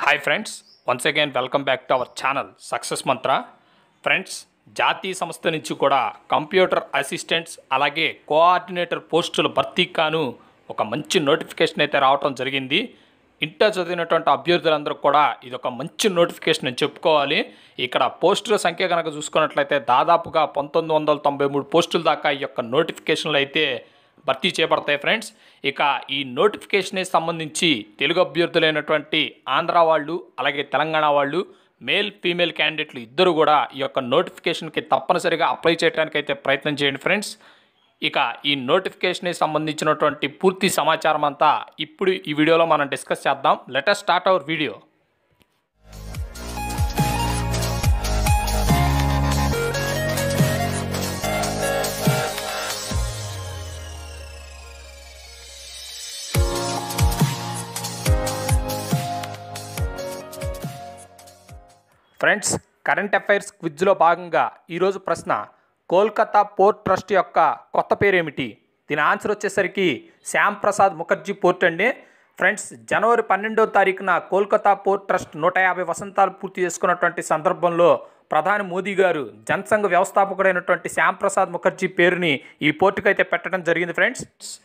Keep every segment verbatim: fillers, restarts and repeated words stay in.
Hi friends, once again welcome back to our channel success Mantra. Friends, జాతీయ సంస్థ నుంచి కూడా కంప్యూటర్ అసిస్టెంట్స్ అలాగే కోఆర్డినేటర్ పోస్టుల భర్తీకాను ఒక మంచి నోటిఫికేషన్ అయితే రావడం జరిగింది. ఇంటర్ చదివినటువంటి అభ్యర్థులందరూ కూడా ఇది ఒక మంచి నోటిఫికేషన్ అని చెప్పుకోవాలి. ఇక్కడ పోస్టుల సంఖ్య కనుక చూసుకున్నట్లయితే దాదాపుగా పంతొమ్మిది వందల తొంభై మూడు పోస్టుల దాకా ఈ యొక్క నోటిఫికేషన్లు అయితే భర్తీ చేయబడతాయి. ఫ్రెండ్స్, ఇక ఈ నోటిఫికేషన్ సంబంధించి తెలుగు అభ్యర్థులైనటువంటి ఆంధ్ర వాళ్ళు అలాగే తెలంగాణ వాళ్ళు మేల్ ఫీమేల్ క్యాండిడేట్లు ఇద్దరు కూడా ఈ యొక్క నోటిఫికేషన్కి తప్పనిసరిగా అప్లై చేయడానికి అయితే ప్రయత్నం చేయండి. ఫ్రెండ్స్, ఇక ఈ నోటిఫికేషన్ సంబంధించినటువంటి పూర్తి సమాచారం అంతా ఇప్పుడు ఈ వీడియోలో మనం డిస్కస్ చేద్దాం. Let us start our video. Friends, current affairs క్విజ్లో భాగంగా ఈరోజు ప్రశ్న, కోల్కతా పోర్ట్ ట్రస్ట్ యొక్క కొత్త పేరు ఏమిటి? దీని ఆన్సర్ వచ్చేసరికి శ్యామ్ ప్రసాద్ ముఖర్జీ పోర్ట్ అండి. ఫ్రెండ్స్, జనవరి పన్నెండవ తారీఖున కోల్కతా పోర్ట్ ట్రస్ట్ నూట యాభై వసంతాలు పూర్తి చేసుకున్నటువంటి సందర్భంలో ప్రధాని మోదీ గారు జనసంఘ వ్యవస్థాపకుడైనటువంటి శ్యామ్ ప్రసాద్ ముఖర్జీ పేరుని ఈ పోర్టుకు అయితే పెట్టడం జరిగింది. Friends,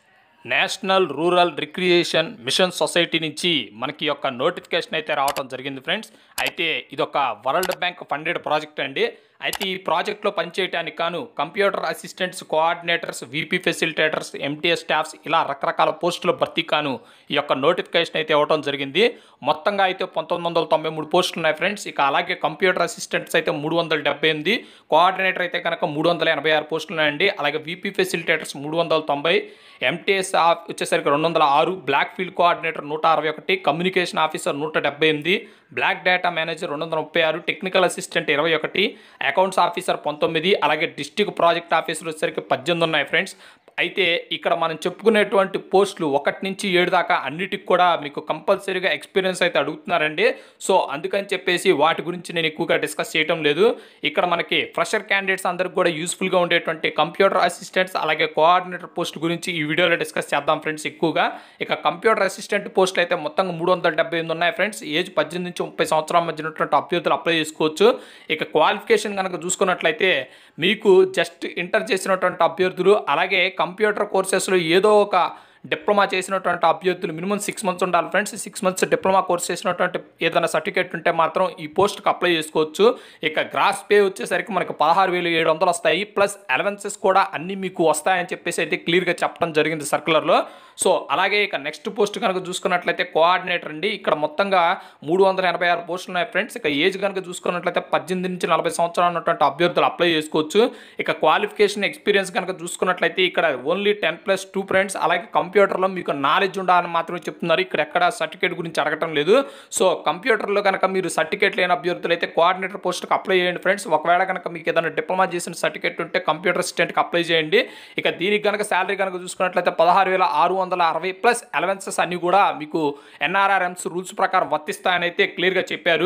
national rural recreation mission society నుంచి మనకి యొక్క నోటిఫికేషన్ అయితే రావడం జరిగింది. ఫ్రెండ్స్, అయితే ఇదొక వరల్డ్ బ్యాంక్ ఫండెడ్ ప్రాజెక్ట్ అండి. అయితే ఈ ప్రాజెక్ట్లో పనిచేయడానికి కాను computer assistants, coordinators, VP facilitators, MTS staffs ఇలా రకరకాల పోస్టుల భర్తీ కాను ఈ యొక్క నోటిఫికేషన్ అయితే ఇవ్వడం జరిగింది. మొత్తంగా అయితే పంతొమ్మిది వందల తొంభై మూడు పోస్టులు ఉన్నాయి. ఫ్రెండ్స్, ఇక అలాగే కంప్యూటర్ అసిస్టెంట్స్ అయితే మూడు వందల డెబ్బై ఎనిమిది, కోఆర్డినేటర్ అయితే కనుక మూడు వందల ఎనభై ఆరు పోస్టులు ఉన్నాయండి. అలాగే వీపీ ఫెసిలిటేటర్స్ మూడు వందల తొంభై, ఎంటీఎస్ వచ్చేసరికి రెండు వందల ఆరు, బ్లాక్ ఫీల్డ్ కోఆర్డినేటర్ నూట అరవై ఒకటి, కమ్యూనికేషన్ ఆఫీసర్ నూట డెబ్బై ఎనిమిది, బ్లాక్ డేటా మేనేజర్ రెండు వందల ముప్పై ఆరు, టెక్నికల్ అసిస్టెంట్ ఇరవై ఒకటి, అకౌంట్స్ ఆఫీసర్ పంతొమ్మిది, అలాగే డిస్ట్రిక్ట్ ప్రాజెక్ట్ ఆఫీసర్ వచ్చేసరికి పద్దెనిమిది ఉన్నాయి. ఫ్రెండ్స్, అయితే ఇక్కడ మనం చెప్పుకునేటువంటి పోస్టులు ఒకటి నుంచి ఏడు దాకా అన్నిటికి కూడా మీకు కంపల్సరీగా ఎక్స్పీరియన్స్ అయితే అడుగుతున్నారండి. సో అందుకని చెప్పేసి వాటి గురించి నేను ఎక్కువగా డిస్కస్ చేయటం లేదు. ఇక్కడ మనకి ఫ్రెషర్ క్యాండిడేట్స్ అందరికి కూడా యూస్ఫుల్గా ఉండేటువంటి కంప్యూటర్ అసిస్టెంట్స్ అలాగే కోఆర్డినేటర్ పోస్ట్ గురించి ఈ వీడియోలో డిస్కస్ చేద్దాం. ఫ్రెండ్స్, ఎక్కువగా ఇక కంప్యూటర్ అసిస్టెంట్ పోస్టులు అయితే మొత్తంగా మూడు వందల డెబ్బై ఎనిమిది ఉన్నాయి. ఫ్రెండ్స్, ఏజ్ పద్దెనిమిది నుంచి ముప్పై సంవత్సరాల మధ్య ఉన్నటువంటి అభ్యర్థులు అప్లై చేసుకోవచ్చు. ఇక క్వాలిఫికేషన్ కనుక చూసుకున్నట్లయితే మీకు జస్ట్ ఇంటర్ చేసినటువంటి అభ్యర్థులు అలాగే కంప్యూటర్ కోర్సెస్లో ఏదో ఒక డిప్లొమా చేసినటువంటి అభ్యర్థులు మినిమం సిక్స్ మంత్స్ ఉండాలి. Friends, six months diploma course చేసినటువంటి ఏదైనా సర్టిఫికేట్ ఉంటే మాత్రం ఈ పోస్ట్కి అప్లై చేసుకోవచ్చు. ఇక గ్రాస్ పే వచ్చేసరికి మనకి పదహారు వేలు ఏడు వందలు వస్తాయి, ప్లస్ అలవెన్సెస్ కూడా అన్నీ మీకు వస్తాయని చెప్పేసి అయితే క్లియర్గా చెప్పడం జరిగింది సర్కులర్లో. సో అలాగే ఇక నెక్స్ట్ పోస్ట్ కనుక చూసుకున్నట్లయితే కోఆర్డినేటర్ అండి. ఇక్కడ మొత్తంగా మూడు వందల ఎనభై ఆరు పోస్టులు ఉన్నాయి. ఫ్రెండ్స్, ఇక ఏజ్ కనుక చూసుకున్నట్లయితే పద్దెనిమిది నుంచి నలభై సంవత్సరాలు ఉన్నటువంటి అభ్యర్థులు అప్లై చేసుకోవచ్చు. ఇక క్వాలిఫికేషన్ ఎక్స్పీరియన్స్ కనుక చూసుకున్నట్లయితే ఇక్కడ only ten plus two friends. అలాగే కంప్యూటర్లో మీకు నాలెడ్జ్ ఉండాలని మాత్రమే చెప్తున్నారు. ఇక్కడ ఎక్కడ సర్టిఫికేట్ గురించి అడగటం లేదు. సో కంప్యూటర్లో కనుక మీరు సర్టిఫికేట్ లేని అభ్యర్థులు అయితే కోఆర్డినేటర్ పోస్ట్కి అప్లై చేయండి. ఫ్రెండ్స్, ఒకవేళ కనుక మీకు ఏదైనా డిప్లొమా చేసిన సర్టిఫికేట్ ఉంటే కంప్యూటర్ అసిస్టెంట్కి అప్లై చేయండి. ఇక దీనికి కనుక శాలరీ కనుక చూసుకున్నట్లయితే పదహారు వేల ఆరు వందల అరవై ప్లస్ అలవెన్సెస్ అన్ని కూడా మీకు ఎన్ఆర్ఆర్ఎంస్ రూల్స్ ప్రకారం వర్తిస్తాయని అయితే క్లియర్గా చెప్పారు.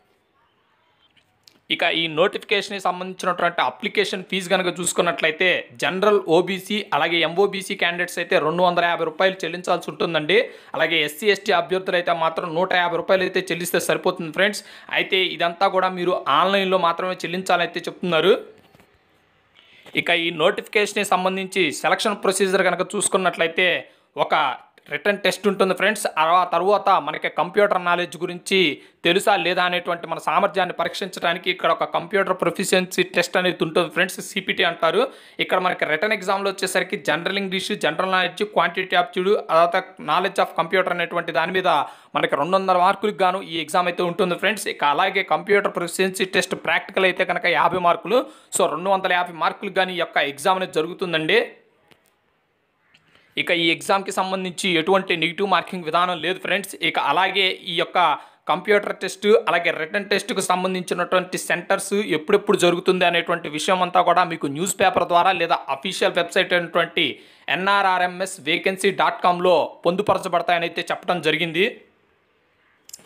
ఇక ఈ నోటిఫికేషన్కి సంబంధించినటువంటి అప్లికేషన్ ఫీజు కనుక చూసుకున్నట్లయితే జనరల్ ఓబీసీ అలాగే ఎంఓబీసీ క్యాండిడేట్స్ అయితే రెండు వందల యాభై రూపాయలు చెల్లించాల్సి ఉంటుందండి. అలాగే ఎస్సీ ఎస్టీ అభ్యర్థులు అయితే మాత్రం నూట యాభై రూపాయలు అయితే చెల్లిస్తే సరిపోతుంది. ఫ్రెండ్స్, అయితే ఇదంతా కూడా మీరు ఆన్లైన్లో మాత్రమే చెల్లించాలని అయితే చెప్తున్నారు. ఇక ఈ నోటిఫికేషన్కి సంబంధించి సెలక్షన్ ప్రొసీజర్ కనుక చూసుకున్నట్లయితే ఒక రిటర్న్ టెస్ట్ ఉంటుంది. ఫ్రెండ్స్, ఆ తర్వాత మనకి కంప్యూటర్ నాలెడ్జ్ గురించి తెలుసా లేదా అనేటువంటి మన సామర్థ్యాన్ని పరీక్షించడానికి ఇక్కడ ఒక కంప్యూటర్ ప్రొఫిషియన్సీ టెస్ట్ అనేది ఉంటుంది. ఫ్రెండ్స్, సిపిటి అంటారు. ఇక్కడ మనకి రిటర్న్ ఎగ్జామ్లో వచ్చేసరికి general English, general knowledge, quantity aptitude, తర్వాత నాలెడ్జ్ ఆఫ్ కంప్యూటర్ అనేటువంటి దాని మీద మనకి రెండు వందల మార్కులకు గాను ఈ ఎగ్జామ్ అయితే ఉంటుంది. ఫ్రెండ్స్, ఇక అలాగే కంప్యూటర్ ప్రొఫిషియన్సీ టెస్ట్ ప్రాక్టికల్ అయితే కనుక యాభై మార్కులు. సో రెండు వందల యాభై మార్కులకు కానీ ఈ యొక్క ఎగ్జామ్ అనేది జరుగుతుందండి. ఇక ఈ ఎగ్జామ్కి సంబంధించి ఎటువంటి నెగిటివ్ మార్కింగ్ విధానం లేదు. ఫ్రెండ్స్, ఇక అలాగే ఈ యొక్క కంప్యూటర్ టెస్ట్ అలాగే రిటర్న్ టెస్ట్కు సంబంధించినటువంటి సెంటర్స్ ఎప్పుడెప్పుడు జరుగుతుంది అనేటువంటి విషయం అంతా కూడా మీకు న్యూస్ పేపర్ ద్వారా లేదా అఫీషియల్ వెబ్సైట్ అయినటువంటి ఎన్ఆర్ఆర్ఎంఎస్ వేకెన్సీ డాట్ కామ్లో పొందుపరచబడతాయని అయితే చెప్పడం జరిగింది.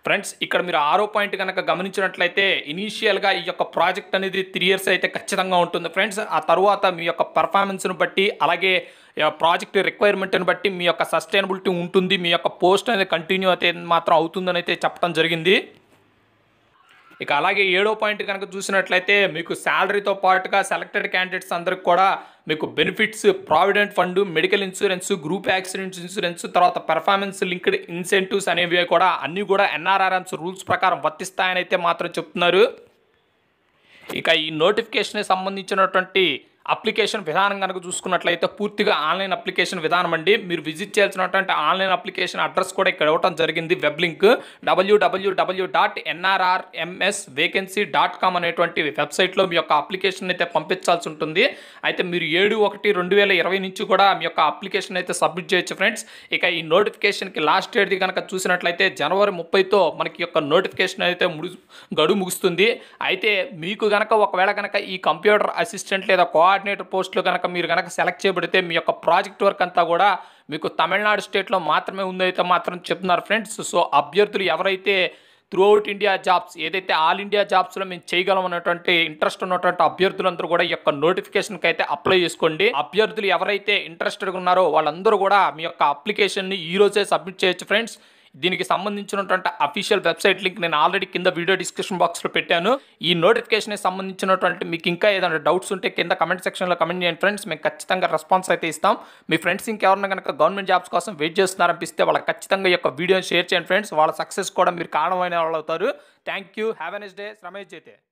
ఫ్రెండ్స్ ఇక్కడ మీరు ఆరో పాయింట్ కనుక గమనించినట్లయితే ఇనీషియల్గా ఈ యొక్క ప్రాజెక్ట్ అనేది త్రీ ఇయర్స్ అయితే ఖచ్చితంగా ఉంటుంది ఫ్రెండ్స్. ఆ తర్వాత మీ యొక్క పర్ఫార్మెన్స్ను బట్టి అలాగే ప్రాజెక్ట్ రిక్వైర్మెంట్ని బట్టి మీ యొక్క సస్టైనబిలిటీ ఉంటుంది, మీ యొక్క పోస్ట్ అనేది కంటిన్యూ అయితే మాత్రం అవుతుందని అయితే చెప్పడం జరిగింది. ఇక అలాగే ఏడో పాయింట్ కనుక చూసినట్లయితే మీకు శాలరీతో పాటుగా సెలెక్టెడ్ క్యాండిడేట్స్ అందరికి కూడా మీకు benefits, provident fund, medical insurance, group accidents insurance, తర్వాత పెర్ఫార్మెన్స్ లింక్డ్ ఇన్సెంటివ్స్ అనేవి కూడా అన్నీ కూడా ఎన్ఆర్ఆర్ఎంస్ రూల్స్ ప్రకారం వర్తిస్తాయని అయితే మాత్రం చెప్తున్నారు. ఇక ఈ నోటిఫికేషన్ సంబంధించినటువంటి అప్లికేషన్ విధానం కనుక చూసుకున్నట్లయితే పూర్తిగా ఆన్లైన్ అప్లికేషన్ విధానం అండి. మీరు విజిట్ చేయాల్సినటువంటి ఆన్లైన్ అప్లికేషన్ అడ్రస్ కూడా ఇక్కడ ఇవ్వడం జరిగింది. వెబ్ లింక్ డబ్ల్యూడబ్ల్యూడబ్ల్యూ dot NRRMS vacancy dot com అనేటువంటి వెబ్సైట్లో మీ యొక్క అప్లికేషన్ అయితే పంపించాల్సి ఉంటుంది. అయితే మీరు ఏడు ఒకటి రెండు వేల ఇరవై నుంచి కూడా మీ యొక్క అప్లికేషన్ అయితే సబ్మిట్ చేయొచ్చు ఫ్రెండ్స్. ఇక ఈ నోటిఫికేషన్కి లాస్ట్ డేట్ది కనుక చూసినట్లయితే జనవరి ముప్పైతో మనకి యొక్క నోటిఫికేషన్ అయితే ముడు గడువు ముగుస్తుంది. అయితే మీకు కనుక ఒకవేళ కనుక ఈ కంప్యూటర్ అసిస్టెంట్ లేదా కోఆర్డినేటర్ పోస్టులు కనుక మీరు కనుక సెలెక్ట్ చేయబడితే మీ యొక్క ప్రాజెక్ట్ వర్క్ అంతా కూడా మీకు తమిళనాడు స్టేట్లో మాత్రమే ఉందైతే మాత్రం చెప్తున్నారు ఫ్రెండ్స్. సో అభ్యర్థులు ఎవరైతే త్రూ అవుట్ ఇండియా జాబ్స్ ఏదైతే ఆల్ ఇండియా జాబ్స్లో మేము చేయగలం అన్నటువంటి ఇంట్రెస్ట్ ఉన్నటువంటి అభ్యర్థులందరూ కూడా ఈ యొక్క నోటిఫికేషన్కి అయితే అప్లై చేసుకోండి. అభ్యర్థులు ఎవరైతే ఇంట్రెస్టెడ్గా ఉన్నారో వాళ్ళందరూ కూడా మీ యొక్క అప్లికేషన్ని ఈ రోజే సబ్మిట్ చేయొచ్చు ఫ్రెండ్స్. దీనికి సంబంధించినటువంటి అఫీషియల్ వెబ్సైట్ లింక్ నేను ఆల్రెడీ కింద వీడియో డిస్క్రిప్షన్ బాక్స్లో పెట్టాను. ఈ నోటిఫికేషన్కి సంబంధించినటువంటి మీకు ఇంకా ఏదైనా డౌట్స్ ఉంటే కింద కమెంట్ సెక్షన్లో కమెంట్ చేయండి ఫ్రెండ్స్. మేము ఖచ్చితంగా రెస్పాన్స్ అయితే ఇస్తాం. మీ ఫ్రెండ్స్ ఇంకెవరైనా కనుక గవర్నమెంట్ జాబ్స్ కోసం వెయిట్ చేస్తున్నారనిపిస్తే వాళ్ళకి ఖచ్చితంగా ఈ యొక్క వీడియోని షేర్ చేయండి ఫ్రెండ్స్. వాళ్ళ సక్సెస్ కూడా మీరు కారణమైన వాళ్ళు అవుతారు. Thank you. Have a nice day. శ్రమేష్ జైతే.